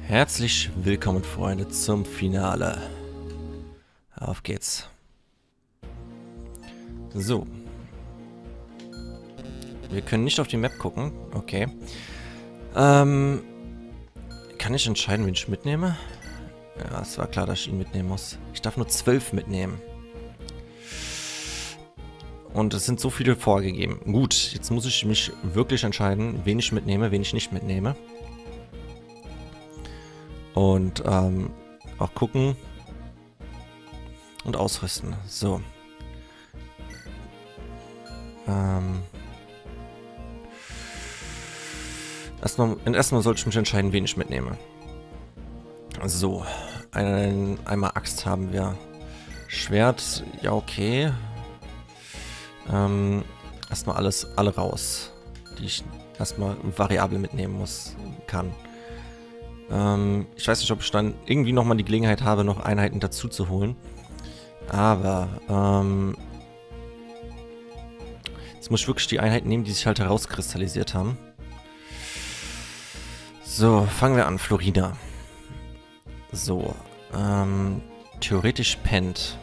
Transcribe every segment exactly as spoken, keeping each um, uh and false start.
Herzlich willkommen, Freunde, zum Finale. Auf geht's. So. Wir können nicht auf die Map gucken. Okay. Ähm, kann ich entscheiden, wen ich mitnehme? Ja, es war klar, dass ich ihn mitnehmen muss. Ich darf nur zwölf mitnehmen. Und es sind so viele vorgegeben. Gut, jetzt muss ich mich wirklich entscheiden, wen ich mitnehme, wen ich nicht mitnehme. Und ähm, auch gucken und ausrüsten. So. Ähm. Erstmal, erstmal sollte ich mich entscheiden, wen ich mitnehme. So. Ein, einmal Axt haben wir. Schwert, ja okay. Ähm, erstmal alles, alle raus. Die ich erstmal variabel mitnehmen muss, kann. Ähm, ich weiß nicht, ob ich dann irgendwie nochmal die Gelegenheit habe, noch Einheiten dazu zu holen. Aber, ähm... jetzt muss ich wirklich die Einheiten nehmen, die sich halt herauskristallisiert haben. So, fangen wir an. Florida. So, ähm... theoretisch pennt.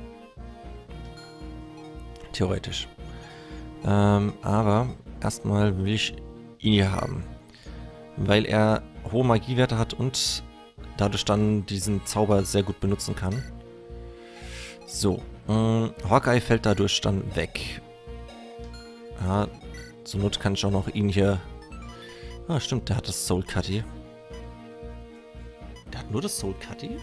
Theoretisch. Ähm, aber erstmal will ich ihn hier haben. Weil er hohe Magiewerte hat und dadurch dann diesen Zauber sehr gut benutzen kann. So, äh, Hawkeye fällt dadurch dann weg. Ja, zur Not kann ich auch noch ihn hier... Ah, stimmt, der hat das Soul Cutty. Der hat nur das Soul Cutty?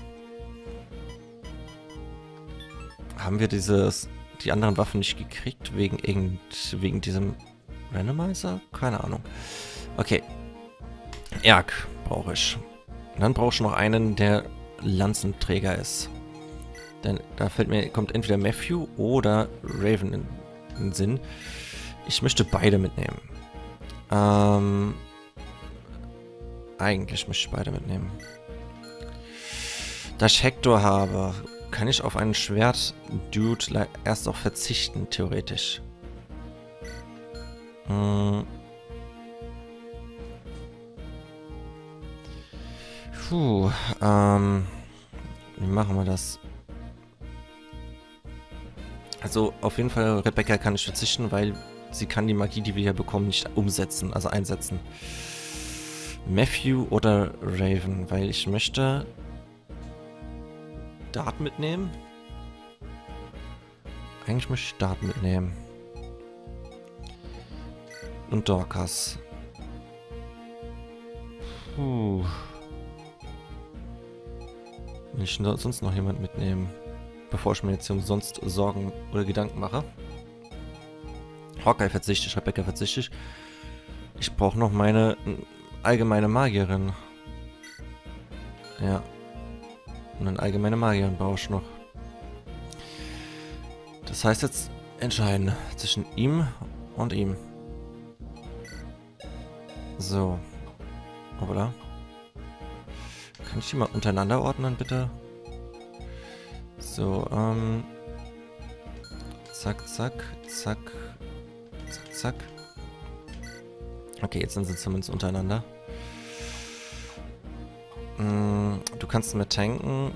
Haben wir dieses, die anderen Waffen nicht gekriegt wegen irgend, wegen diesem Randomizer? Keine Ahnung. Okay. Erg brauche ich. Und dann brauche ich noch einen, der Lanzenträger ist. Denn da fällt mir, kommt entweder Matthew oder Raven in, in den Sinn. Ich möchte beide mitnehmen. Ähm, eigentlich möchte ich beide mitnehmen. Da ich Hector habe, kann ich auf einen Schwert-Dude erst auch verzichten, theoretisch. Hm. Puh, ähm, wie machen wir das? Also, auf jeden Fall, Rebecca kann ich verzichten, weil sie kann die Magie, die wir hier bekommen, nicht umsetzen, also einsetzen. Matthew oder Raven, weil ich möchte Dart mitnehmen. Eigentlich möchte ich Dart mitnehmen. Und Dorcas. Puh. Will ich sonst noch jemand mitnehmen? Bevor ich mir jetzt hier umsonst Sorgen oder Gedanken mache. Hawkeye verzichte ich, Rebecca verzichte ich. Ich brauche noch meine allgemeine Magierin. Ja. Und eine allgemeine Magierin brauche ich noch. Das heißt jetzt entscheiden zwischen ihm und ihm. So. Oder? Kann ich die mal untereinander ordnen, bitte? So, ähm... Zack, zack, zack, zack, zack. Okay, jetzt sind sie zumindest untereinander. Mm, du kannst mir tanken.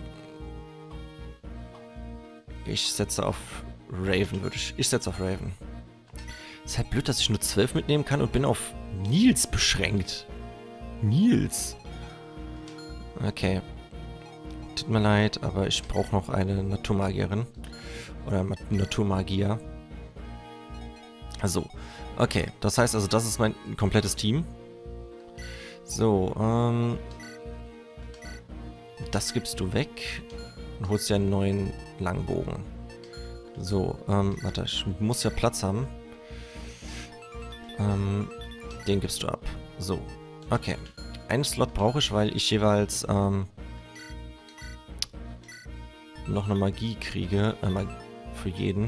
Ich setze auf Raven, würde ich. Ich setze auf Raven. Ist halt blöd, dass ich nur zwölf mitnehmen kann und bin auf Nils beschränkt. Nils. Okay. Tut mir leid, aber ich brauche noch eine Naturmagierin. Oder Naturmagier. Also, okay. Das heißt also, das ist mein komplettes Team. So, ähm... das gibst du weg. Und holst dir einen neuen Langbogen. So, ähm, warte, ich muss ja Platz haben. Ähm, den gibst du ab. So, okay. Einen Slot brauche ich, weil ich jeweils, ähm... noch eine Magie kriege, äh, für jeden.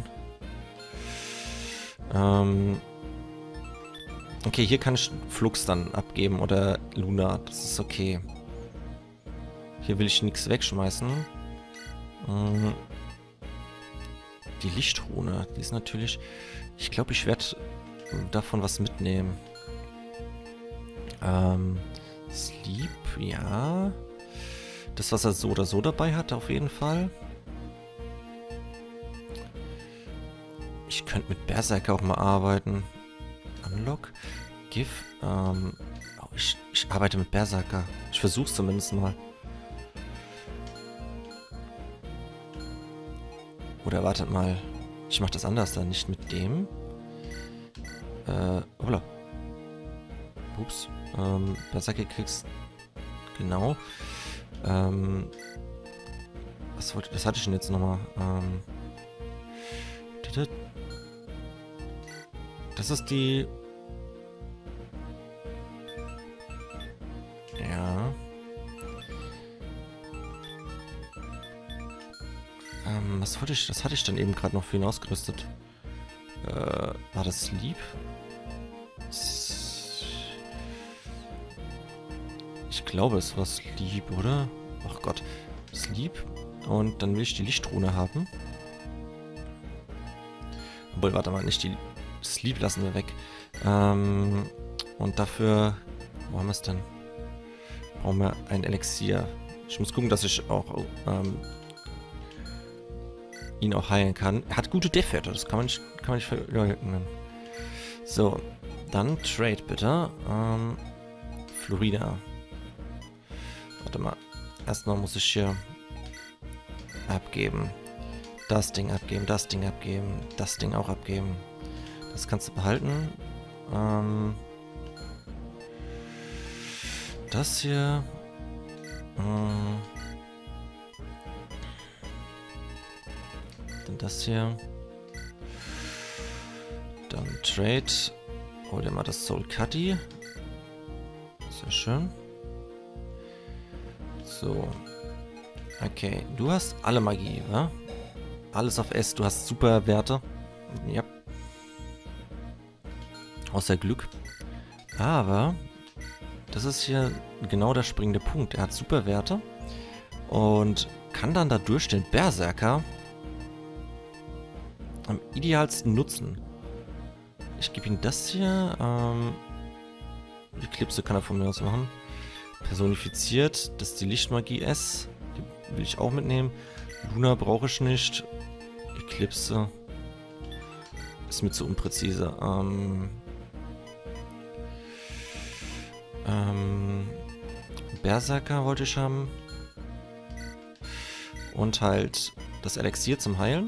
Ähm, okay, hier kann ich Flux dann abgeben oder Luna, das ist okay. Hier will ich nichts wegschmeißen. Ähm, die Lichtrune, die ist natürlich... Ich glaube, ich werde davon was mitnehmen. Ähm, Sleep, ja. Das, was er so oder so dabei hat, auf jeden Fall. Ich könnte mit Berserker auch mal arbeiten. Unlock. Give. Ähm, oh, ich, ich arbeite mit Berserker. Ich versuch's zumindest mal. Oder wartet mal. Ich mach das anders dann. Nicht mit dem. Äh, hoppla. Ups. Ähm, Berserker kriegst. Genau. Ähm. Was wollte. Was hatte ich denn jetzt nochmal? Ähm. Das ist die... Ja. Ähm, was wollte ich... Das hatte ich dann eben gerade noch für ihn ausgerüstet. Äh, war das Sleep? Ich glaube, es war Sleep, oder? Ach Gott. Sleep. Und dann will ich die Lichtrune haben. Obwohl, warte mal, nicht die... Sleep lassen wir weg. Ähm, und dafür... Wo haben wir es denn? Brauchen wir ein Elixier. Ich muss gucken, dass ich auch ähm, ihn auch heilen kann. Er hat gute Defwerte, das kann man nicht, kann man nicht verleugnen. So, dann Trade bitte. Ähm, Florida. Warte mal. Erstmal muss ich hier abgeben. Das Ding abgeben, das Ding abgeben, das Ding auch abgeben. Das kannst du behalten. Ähm, das hier. Ähm, dann das hier. Dann Trade. Hol dir mal das Soul Cutty. Sehr schön. So. Okay, du hast alle Magie, wa? Alles auf S, du hast super Werte. Ja. Außer Glück. Aber das ist hier genau der springende Punkt. Er hat super Werte und kann dann dadurch den Berserker am idealsten nutzen. Ich gebe ihm das hier. Ähm, die Eclipse kann er von mir aus machen. Personifiziert. Das ist die Lichtmagie S. Die will ich auch mitnehmen. Luna brauche ich nicht. Eclipse ist mir zu unpräzise. Ähm, ähm, Berserker wollte ich haben. Und halt das Elixier zum Heilen.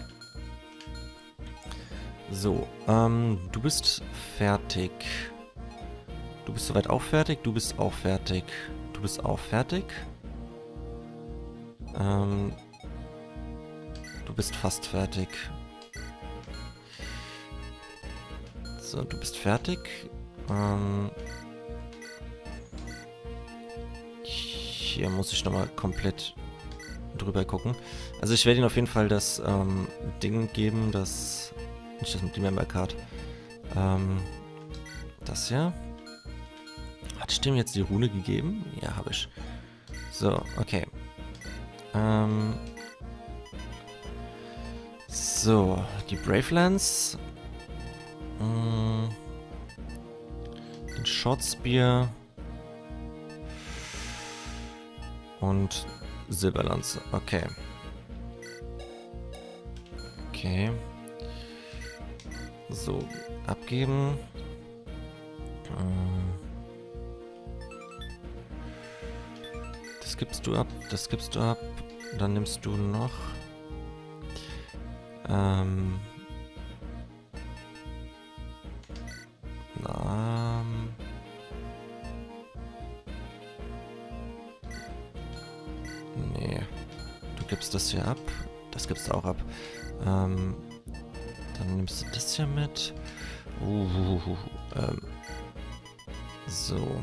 So, ähm, du bist fertig. Du bist soweit auch fertig. Du bist auch fertig. Du bist auch fertig. Ähm, du bist fast fertig. So, du bist fertig. Ähm, hier muss ich nochmal komplett drüber gucken. Also ich werde ihm auf jeden Fall das ähm, Ding geben, das... Nicht das mit dem Member Card. Ähm, das hier. Hatte ich dem jetzt die Rune gegeben? Ja, habe ich. So, okay. Ähm, so, die Bravelands. Mm, den Short Spear. Und Silberlanze. Okay. Okay. So, abgeben. Das gibst du ab, das gibst du ab. Dann nimmst du noch. Ähm. Na. Nee. Du gibst das hier ab. Das gibst du auch ab. Ähm. Dann nimmst du das hier mit. Uh, uh, uh, ähm. So.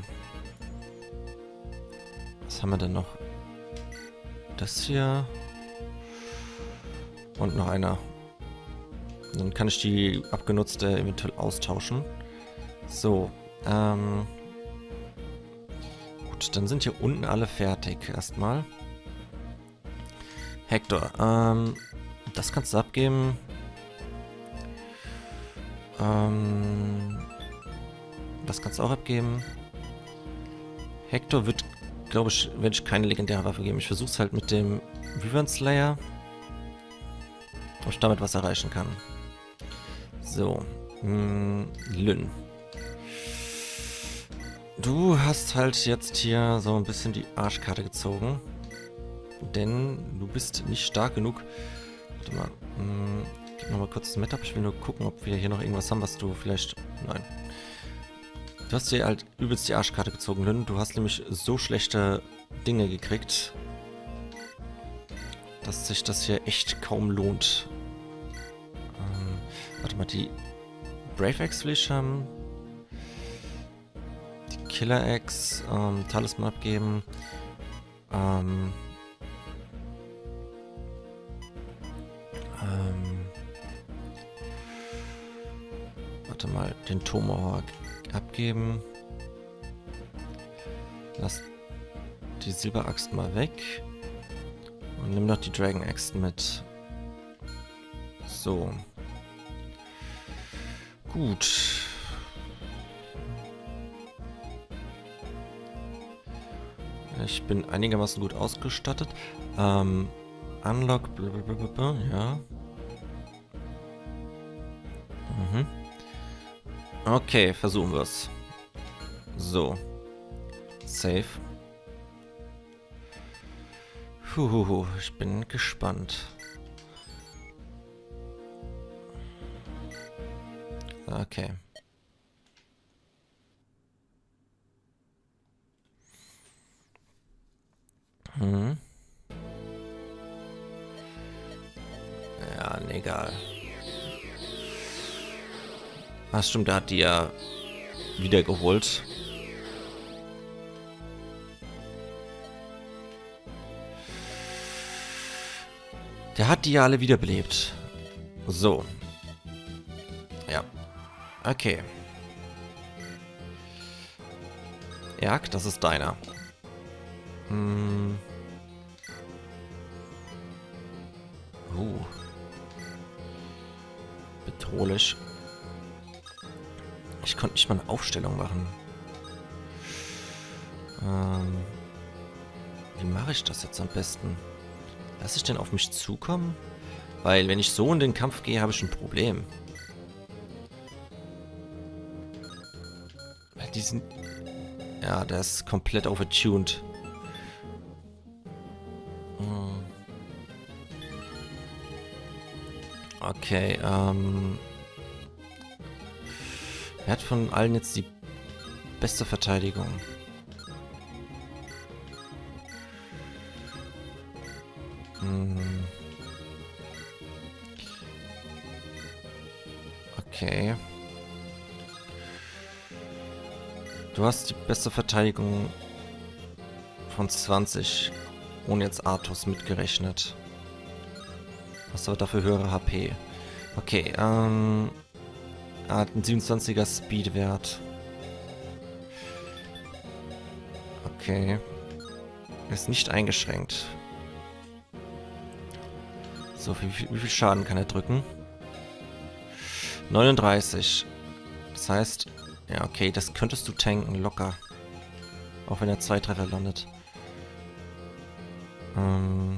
Was haben wir denn noch? Das hier. Und noch einer. Dann kann ich die abgenutzte eventuell austauschen. So. Ähm. Gut, dann sind hier unten alle fertig erstmal. Hector. Ähm. Das kannst du abgeben. Ähm, das kannst du auch abgeben. Hector wird, glaube ich, werde ich keine legendäre Waffe geben. Ich versuche es halt mit dem Wyvern Slayer. Ob ich damit was erreichen kann. So. Hm, Lyn. Du hast halt jetzt hier so ein bisschen die Arschkarte gezogen. Denn du bist nicht stark genug. Warte mal. Hm, gib nochmal kurz das Met ab. Ich will nur gucken, ob wir hier noch irgendwas haben, was du vielleicht... Nein. Du hast dir halt übelst die Arschkarte gezogen, Lyn. Du hast nämlich so schlechte Dinge gekriegt, dass sich das hier echt kaum lohnt. Ähm, warte mal, die Brave Axe will ich haben. Die Killer Axe, ähm, Talisman abgeben. Ähm, ähm, warte mal, den Tomahawk abgeben. Lass die Silberaxt mal weg. Und nimm noch die Dragon Axt mit. So. Gut. Ich bin einigermaßen gut ausgestattet. Ähm, Unlock, blablabla, ja. Mhm. Okay, versuchen wir es. So. Safe. Huhuhu, ich bin gespannt. Okay. Hm. Ja, nee, egal. Ach stimmt, der hat die ja wiedergeholt. Der hat die ja alle wiederbelebt. So. Ja. Okay. Erk, das ist deiner. Hm. Uh. Bedrohlich. Ich konnte nicht mal eine Aufstellung machen. Ähm. Wie mache ich das jetzt am besten? Lass ich denn auf mich zukommen? Weil wenn ich so in den Kampf gehe, habe ich ein Problem. Weil die sind... Ja, der ist komplett overtuned. Hm. Okay, ähm... wer hat von allen jetzt die beste Verteidigung? Hm. Okay. Du hast die beste Verteidigung von zwanzig, ohne jetzt Arthos mitgerechnet. Hast aber dafür höhere H P. Okay, ähm... er hat einen siebenundzwanziger Speedwert. Okay. Er ist nicht eingeschränkt. So, wie viel, wie viel Schaden kann er drücken? neununddreißig. Das heißt, ja, okay, das könntest du tanken, locker. Auch wenn er zwei Treffer landet. Ähm.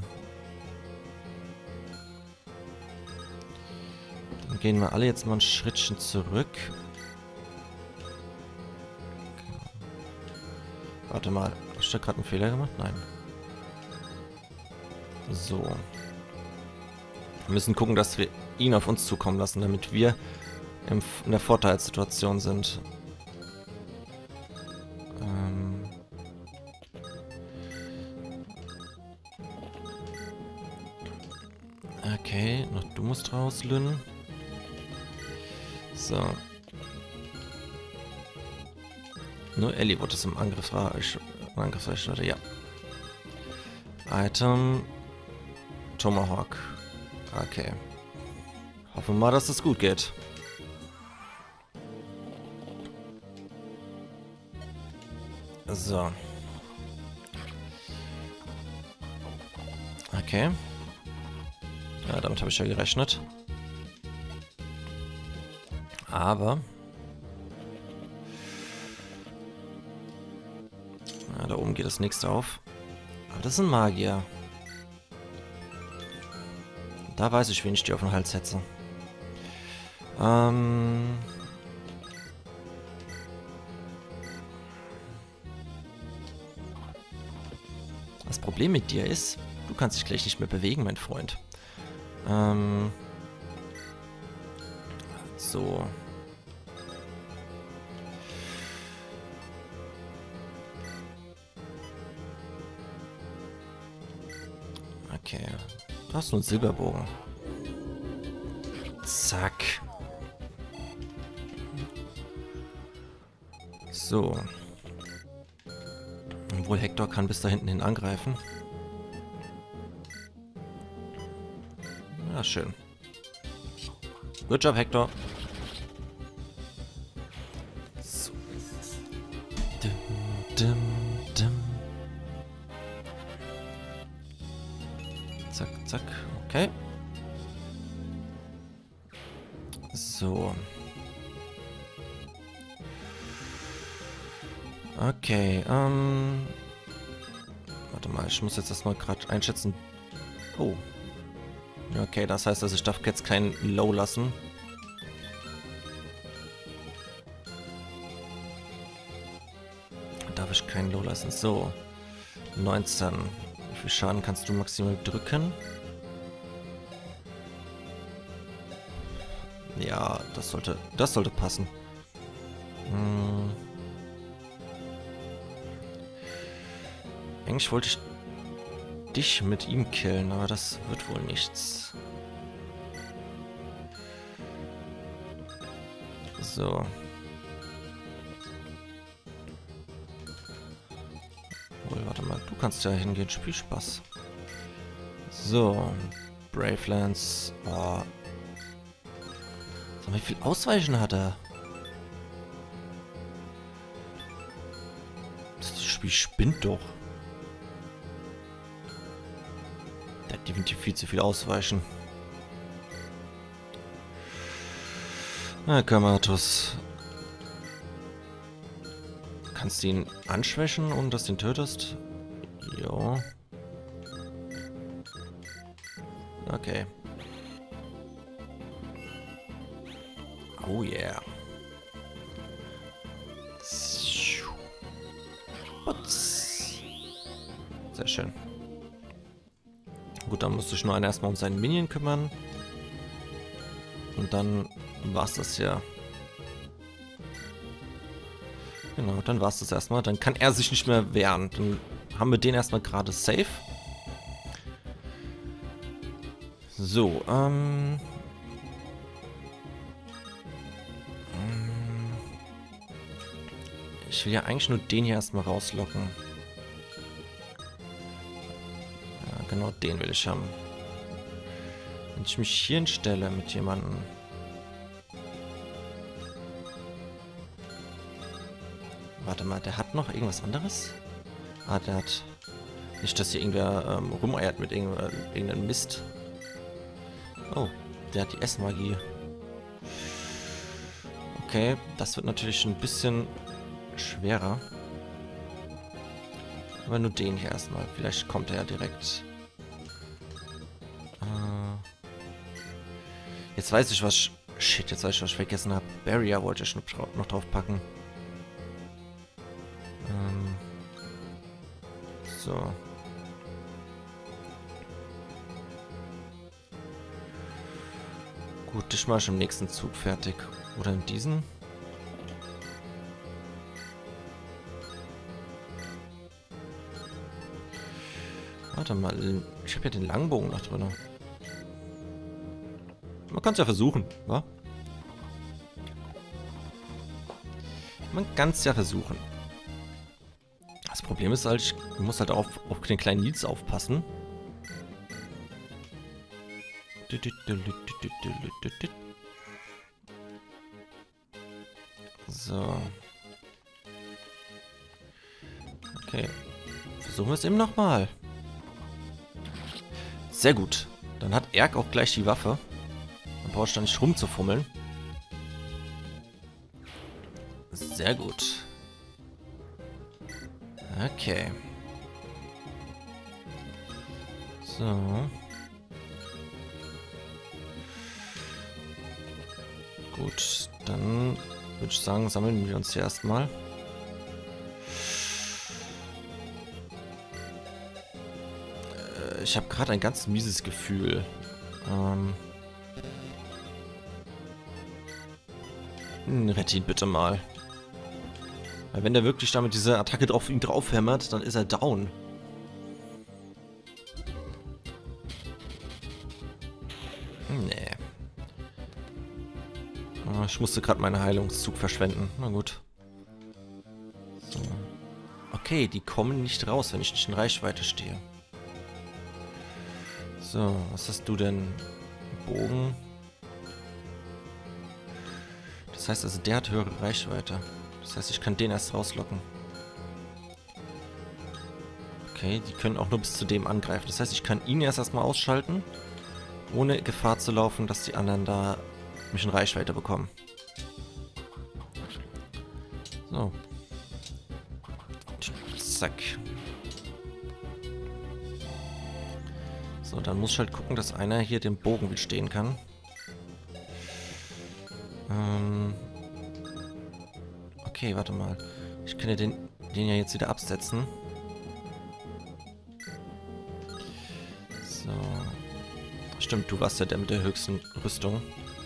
Dann gehen wir alle jetzt mal ein Schrittchen zurück. Okay. Warte mal, habe ich da gerade einen Fehler gemacht? Nein. So. Wir müssen gucken, dass wir ihn auf uns zukommen lassen, damit wir im, in der Vorteilssituation sind. Ähm okay, noch du musst raus, Lyn. So. Nur Ellie wurde es im Angriffsreich. Angriffsreich, ja. Item. Tomahawk. Okay. Hoffen wir mal, dass es gut geht. So. Okay. Ja, damit habe ich ja gerechnet. Aber... Ja, da oben geht das nächste auf. Aber das ist ein Magier. Da weiß ich, wen ich dir auf den Hals setze. Ähm... Das Problem mit dir ist, du kannst dich gleich nicht mehr bewegen, mein Freund. Ähm... So... Okay. Du hast nur einen Silberbogen. Zack. So. Obwohl Hector kann bis da hinten hin angreifen. Ja, schön. Good job, Hector. So. Dim, dim, dim. Zack, zack. Okay. So. Okay, ähm... Warte mal, ich muss jetzt erstmal gerade einschätzen. Oh. Okay, das heißt, also ich darf jetzt kein Low lassen. Darf ich kein Low lassen. So. neunzehn. Wie viel Schaden kannst du maximal drücken? Ja, das sollte, das sollte passen. Hm. Eigentlich wollte ich dich mit ihm killen, aber das wird wohl nichts. So. Wohl, warte mal, du kannst ja hingehen, Spielspaß. So. Brave Lance. Oh. Sag mal, wie viel Ausweichen hat er? Das Spiel spinnt doch. Der hat definitiv viel zu viel Ausweichen. Na, Kamatus. Kannst du ihn anschwächen, um dass du ihn tötest? Jo. Okay. Oh yeah. Sehr schön. Gut, dann musste ich nur einen erstmal um seinen Minion kümmern. Und dann war's das ja. Genau, dann war's das erstmal. Dann kann er sich nicht mehr wehren. Dann haben wir den erstmal gerade safe. So, ähm... Ich will ja eigentlich nur den hier erstmal rauslocken. Ja, genau den will ich haben. Wenn ich mich hier hinstelle mit jemandem. Warte mal, der hat noch irgendwas anderes? Ah, der hat... Nicht, dass hier irgendwer ähm, rumeiert mit irgend, äh, irgendeinem Mist. Oh, der hat die Essmagie. Okay, das wird natürlich ein bisschen schwerer. Aber nur den hier erstmal. Vielleicht kommt er ja direkt. Äh jetzt weiß ich, was... Shit, jetzt weiß ich, was ich vergessen habe. Barrier wollte ich noch drauf packen. Ähm so. Gut, dich mache ich im nächsten Zug fertig. Oder in diesen. Warte mal, ich habe ja den Langbogen noch drin. Man kann es ja versuchen, wa? Man kann es ja versuchen. Das Problem ist halt, ich muss halt auf, auf den kleinen Nils aufpassen. So. Okay. Versuchen wir es eben nochmal. Sehr gut. Dann hat Erk auch gleich die Waffe. Dann brauchst du da nicht rumzufummeln. Sehr gut. Okay. So. Gut, dann würde ich sagen, sammeln wir uns hier erstmal. Äh, ich habe gerade ein ganz mieses Gefühl. Ähm. Rette ihn bitte mal. Weil wenn der wirklich damit diese Attacke drauf ihn draufhämmert, dann ist er down. Nee. Oh, ich musste gerade meinen Heilungszug verschwenden. Na gut. So. Okay, die kommen nicht raus, wenn ich nicht in Reichweite stehe. So, was hast du denn? Bogen. Das heißt also, der hat höhere Reichweite. Das heißt, ich kann den erst rauslocken. Okay, die können auch nur bis zu dem angreifen. Das heißt, ich kann ihn erst erstmal ausschalten, ohne Gefahr zu laufen, dass die anderen da mich in Reichweite bekommen. So. Zack. So, dann muss ich halt gucken, dass einer hier den Bogen widerstehen kann. Ähm... Okay, warte mal. Ich kann ja den, den ja jetzt wieder absetzen. So. Stimmt, du warst ja der mit der höchsten Rüstung.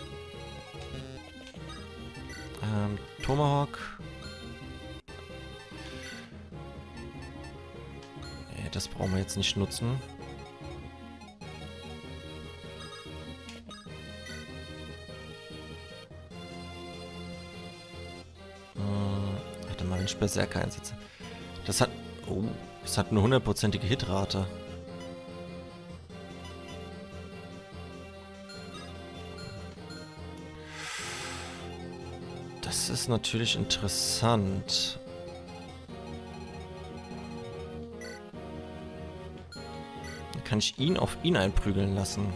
Ähm, Tomahawk. Nee, das brauchen wir jetzt nicht nutzen. Ich Berserker einsetze. Das hat... Oh, das hat eine hundertprozentige Hitrate. Das ist natürlich interessant. Dann kann ich ihn auf ihn einprügeln lassen.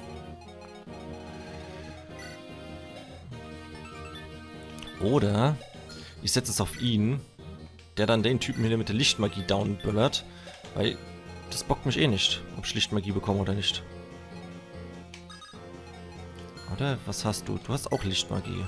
Oder ich setze es auf ihn, der dann den Typen hier mit der Lichtmagie downböllert, weil das bockt mich eh nicht, ob ich Lichtmagie bekomme oder nicht. Oder? Was hast du? Du hast auch Lichtmagie.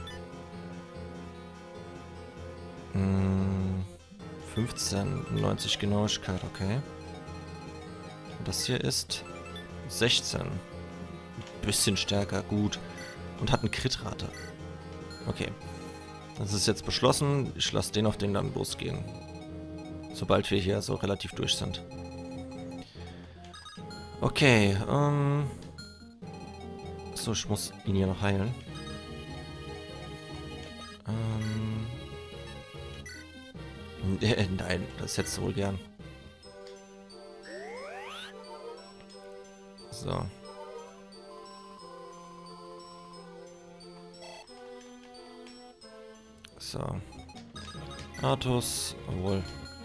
Hm, fünfzehn, neunzig Genauigkeit, okay. Und das hier ist sechzehn. Ein bisschen stärker, gut. Und hat eine Crit-Rate. Okay. Das ist jetzt beschlossen. Ich lasse den auf den dann losgehen. Sobald wir hier so relativ durch sind. Okay, ähm... So, ich muss ihn hier noch heilen. Ähm... Äh, nein, das hättest du wohl gern. So. So. Artus, obwohl.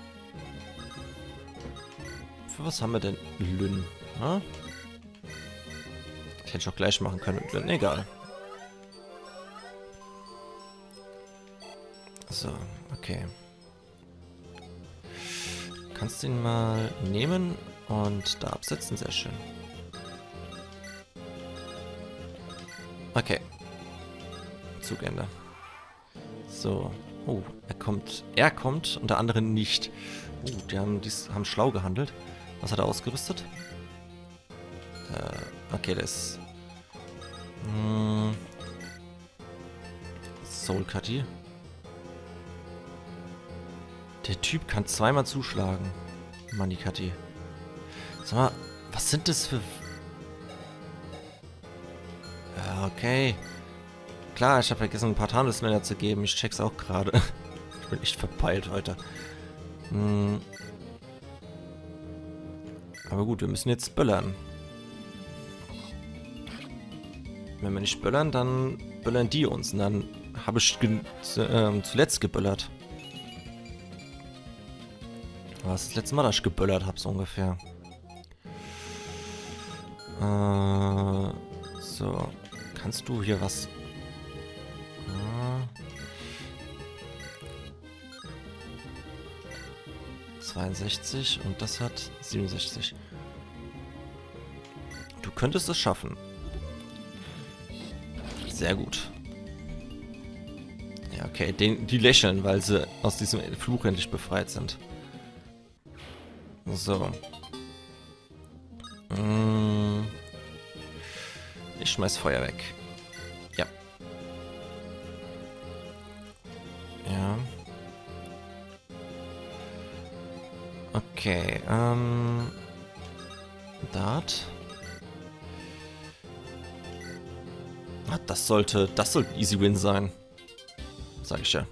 Für was haben wir denn Lynn? Ha? Ich hätte ich auch gleich machen können mit Lynn. Egal. So, okay. Kannst ihn mal nehmen und da absetzen. Sehr schön. Okay. Zugende. So. Oh, er kommt. Er kommt und der andere nicht. Oh, die haben, die haben schlau gehandelt. Was hat er ausgerüstet? Äh, okay, das ist... Hm, Soul Cutty. Der Typ kann zweimal zuschlagen. Money Cutty. Sag mal, was sind das für... Ja, okay. Klar, ich habe vergessen, ein paar Tarnungsmänner zu geben. Ich check's auch gerade. Ich bin echt verpeilt heute. Hm. Aber gut, wir müssen jetzt böllern. Wenn wir nicht böllern, dann böllern die uns. Und dann habe ich zu, ähm, zuletzt geböllert. Was ist das letzte Mal, dass ich geböllert habe, so ungefähr? Äh, so. Kannst du hier was... zweiundsechzig und das hat siebenundsechzig. Du könntest es schaffen. Sehr gut. Ja, okay. Den, die lächeln, weil sie aus diesem Fluch endlich befreit sind. So. Mm. Ich schmeiß Feuer weg. Ja. Ja. Okay, ähm... Dart. Ah, das sollte, das sollte ein Easy Win sein. Sag ich ja.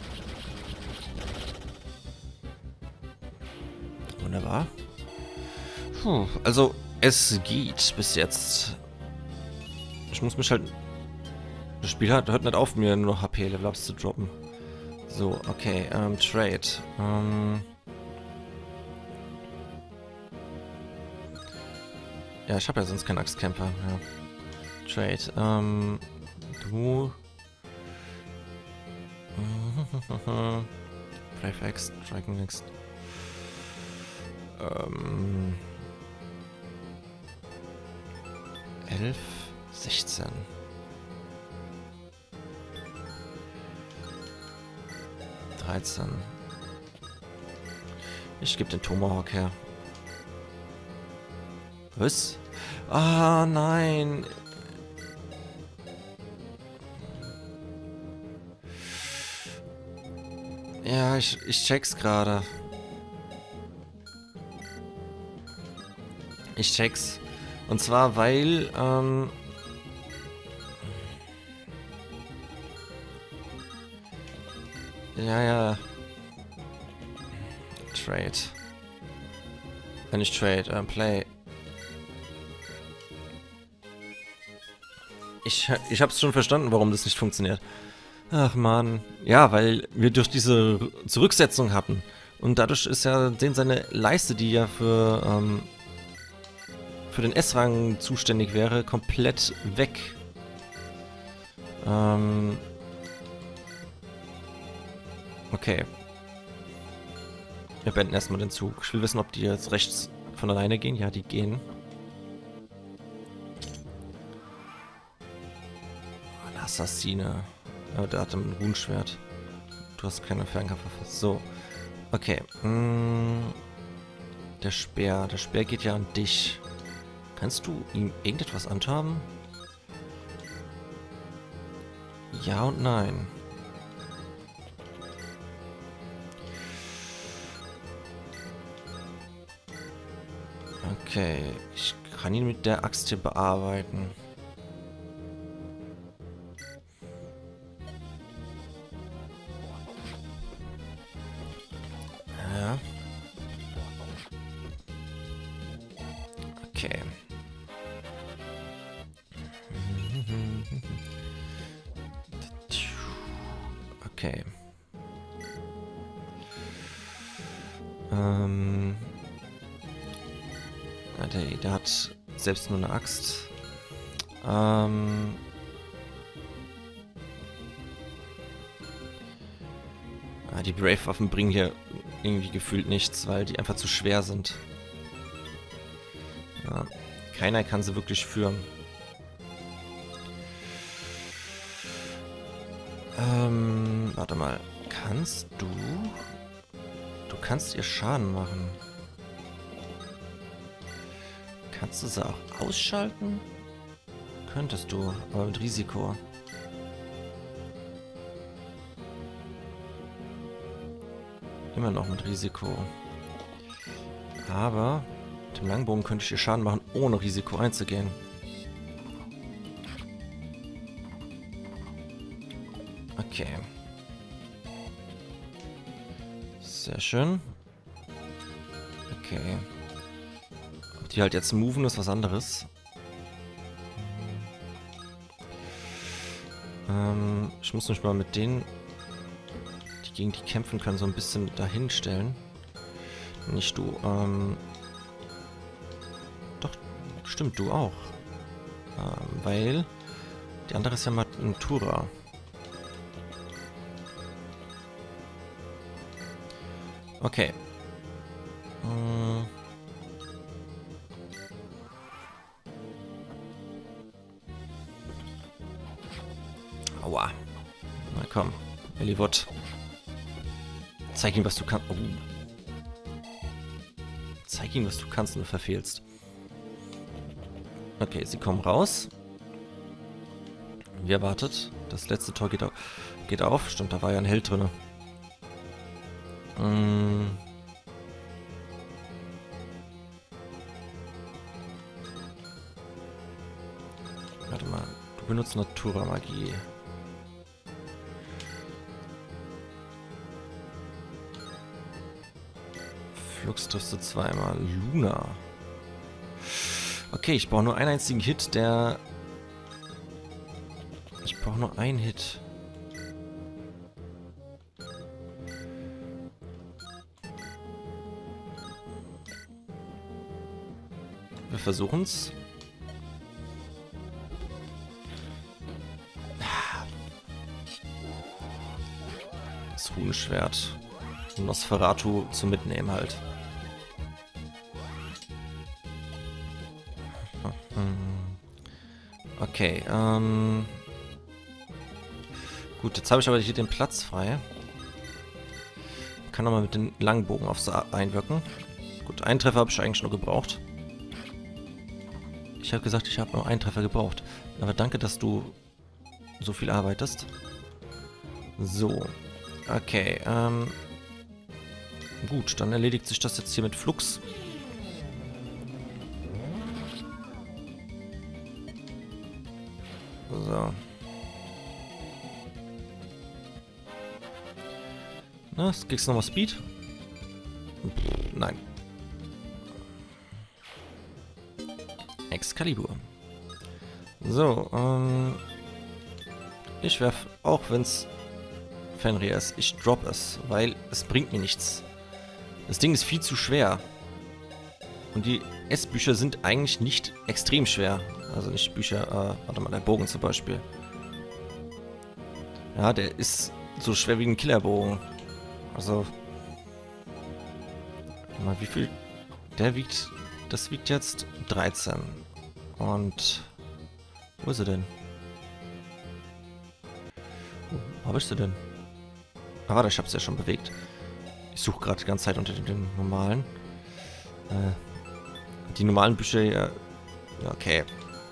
Wunderbar. Puh, also, es geht bis jetzt. Ich muss mich halt... Das Spiel hat, hört nicht auf, mir nur noch H P-Level-Ups zu droppen. So, okay, ähm, Trade. Ähm... Ja, ich habe ja sonst keinen Axtcamper. Ja. Trade. Ähm, du. Brave Axe, Dragon Axe. Ähm. elf, sechzehn. dreizehn. Ich gebe den Tomahawk her. Was? Ah, nein. Ja, ich, ich check's gerade. Ich check's. Und zwar, weil, ähm... Ja, ja. Trade. Wenn ich Trade, ähm, Play. Ich, ich hab's schon verstanden, warum das nicht funktioniert. Ach man. Ja, weil wir durch diese Zurücksetzung hatten. Und dadurch ist ja den seine Leiste, die ja für, ähm, für den S-Rang zuständig wäre, komplett weg. Ähm. Okay. Wir beenden erstmal den Zug. Ich will wissen, ob die jetzt rechts von alleine gehen. Ja, die gehen. Assassine. Ja, der hat ein Runenschwert. Du hast keine Fernkampfwaffe. So. Okay. Mm, der Speer. Der Speer geht ja an dich. Kannst du ihm irgendetwas anhaben? Ja und nein. Okay. Ich kann ihn mit der Axt hier bearbeiten. Okay. Okay. Ähm. Ja, der, der hat selbst nur eine Axt. Ähm. Ah, die Brave-Waffen bringen hier irgendwie gefühlt nichts, weil die einfach zu schwer sind. Ja, keiner kann sie wirklich führen. Ähm, warte mal. Kannst du... Du kannst ihr Schaden machen. Kannst du sie auch ausschalten? Könntest du, aber mit Risiko. Immer noch mit Risiko. Aber mit dem Langbogen könnte ich ihr Schaden machen, ohne Risiko einzugehen. Okay. Sehr schön. Okay. Ob die halt jetzt moven, ist was anderes. Ähm, ich muss mich mal mit denen, die gegen die kämpfen können, so ein bisschen dahin stellen. Nicht du, ähm... Doch, stimmt, du auch. Ähm, weil die andere ist ja Matura. Okay. Hm. Aua. Na komm, Eliwood. Zeig ihm, was du kannst. Oh. Zeig ihm, was du kannst und du verfehlst. Okay, sie kommen raus. Wie erwartet. Das letzte Tor geht, au geht auf. Stimmt, da war ja ein Held drin. Mm. Warte mal. Du benutzt Natura-Magie. Flux triffst du zweimal. Luna. Okay, ich brauche nur einen einzigen Hit, der... Ich brauche nur einen Hit. Wir versuchen's. Das Runenschwert. Nosferatu zum Mitnehmen halt. Okay, ähm... gut, jetzt habe ich aber hier den Platz frei. Kann nochmal mit den Langbogen aufs einwirken. Gut, einen Treffer habe ich eigentlich nur gebraucht. Ich habe gesagt, ich habe nur einen Treffer gebraucht. Aber danke, dass du so viel arbeitest. So. Okay, ähm... gut, dann erledigt sich das jetzt hier mit Flux. So. Na, kriegst du nochmal Speed? Pff, nein. Excalibur. So, ähm... ich werf, auch wenn es Fenrir ist, ich drop es, weil es bringt mir nichts. Das Ding ist viel zu schwer. Und die S-Bücher sind eigentlich nicht extrem schwer. Also nicht Bücher, äh, warte mal, der Bogen zum Beispiel. Ja, der ist so schwer wie ein Killerbogen. Also, mal wie viel? Der wiegt, das wiegt jetzt dreizehn. Und, wo ist sie denn? Wo habe ich sie denn? Ah, warte, ich habe sie ja schon bewegt. Ich suche gerade die ganze Zeit unter den, den normalen. Äh, die normalen Bücher, ja, okay.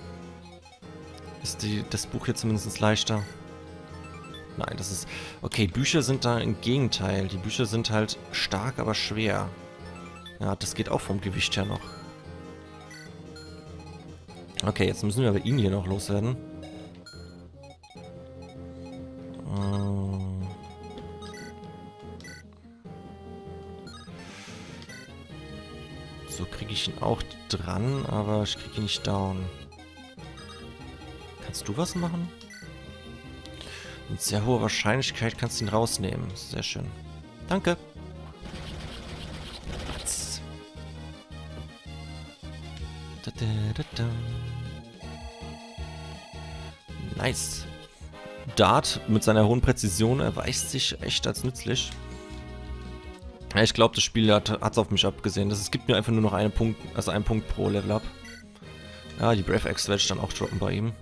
Ist die, das Buch hier zumindest leichter? Nein, das ist... Okay, Bücher sind da im Gegenteil. Die Bücher sind halt stark, aber schwer. Ja, das geht auch vom Gewicht her noch. Okay, jetzt müssen wir aber ihn hier noch loswerden. Ähm... So kriege ich ihn auch dran, aber ich kriege ihn nicht down. Kannst du was machen? Mit sehr hoher Wahrscheinlichkeit kannst du ihn rausnehmen. Sehr schön. Danke. Da, da, da, da. Nice. Dart mit seiner hohen Präzision erweist sich echt als nützlich. Ja, ich glaube, das Spiel hat es auf mich abgesehen. Das, es gibt mir einfach nur noch einen Punkt, also einen Punkt pro Level Up. Ja, die Brave Axe werde ich dann auch droppen bei ihm.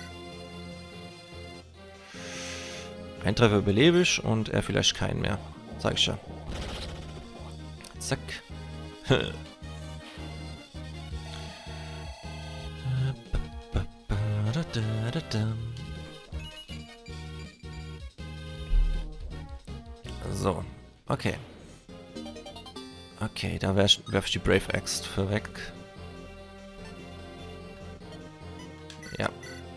Ein Treffer überlebe ich und er vielleicht keinen mehr. Sag ich ja. Zack. So, okay. Okay, da werfe ich die Brave Axe für weg. Ja.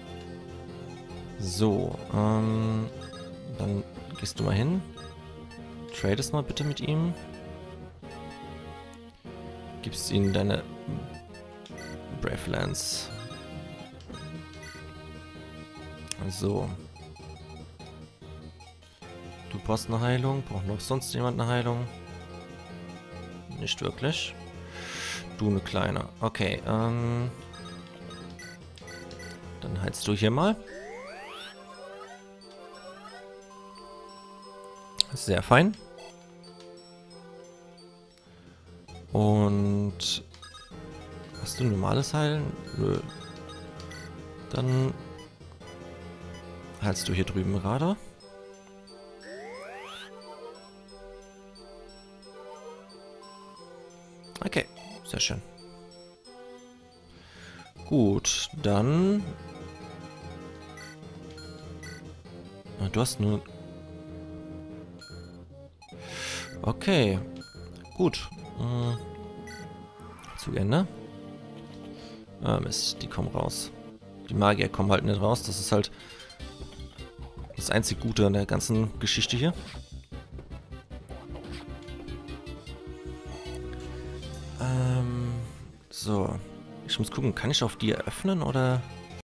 So, ähm... dann gehst du mal hin. Tradest mal bitte mit ihm. Gibst ihm deine Brave Lance. So. Du brauchst eine Heilung. Braucht noch sonst jemand eine Heilung? Nicht wirklich. Du eine kleine. Okay, ähm... dann heilst du hier mal. Sehr fein. Und hast du ein normales Heilen? Nö. Dann heilst du hier drüben gerade. Okay, sehr schön. Gut, dann... Du hast nur... Okay, gut. Hm. Zu Ende. Ah, Mist, die kommen raus. Die Magier kommen halt nicht raus. Das ist halt das einzig Gute an der ganzen Geschichte hier. Ähm, so. Ich muss gucken, kann ich auf die eröffnen oder...